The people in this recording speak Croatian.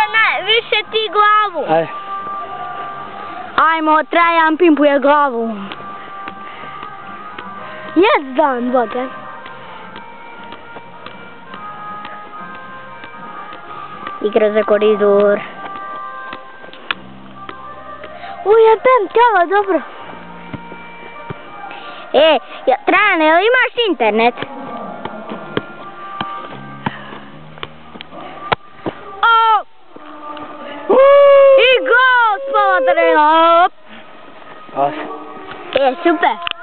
Više ti glavu. Ajde. Ajmo, Trajan pimpuje glavu. Jes dan vode. Igra za koridor. Ujebem, tjela, dobro. Trajan, jel imaš internet? I gol, spala Trena. Pas. Super.